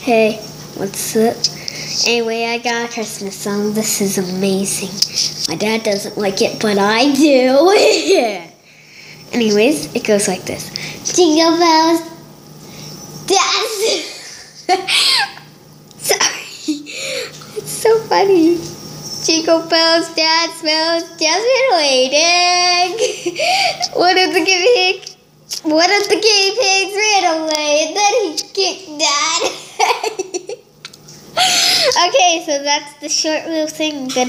Hey, what's up? Anyway, I got a Christmas song. This is amazing. My dad doesn't like it, but I do. Anyways, it goes like this. Jingle bells, dance. Sorry. It's so funny. Jingle bells, dance bells, just been waiting. One of the guinea pigs ran away, and then he kicked Dad. Okay, so that's the short little thing.